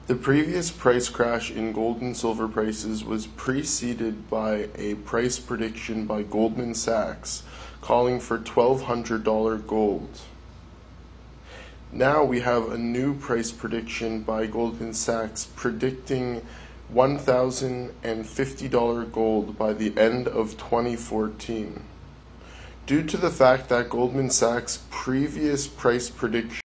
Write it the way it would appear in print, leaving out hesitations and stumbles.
The previous price crash in gold and silver prices was preceded by a price prediction by Goldman Sachs calling for $1,200 gold. Now we have a new price prediction by Goldman Sachs predicting $1,050 gold by the end of 2014. Due to the fact that Goldman Sachs' previous price prediction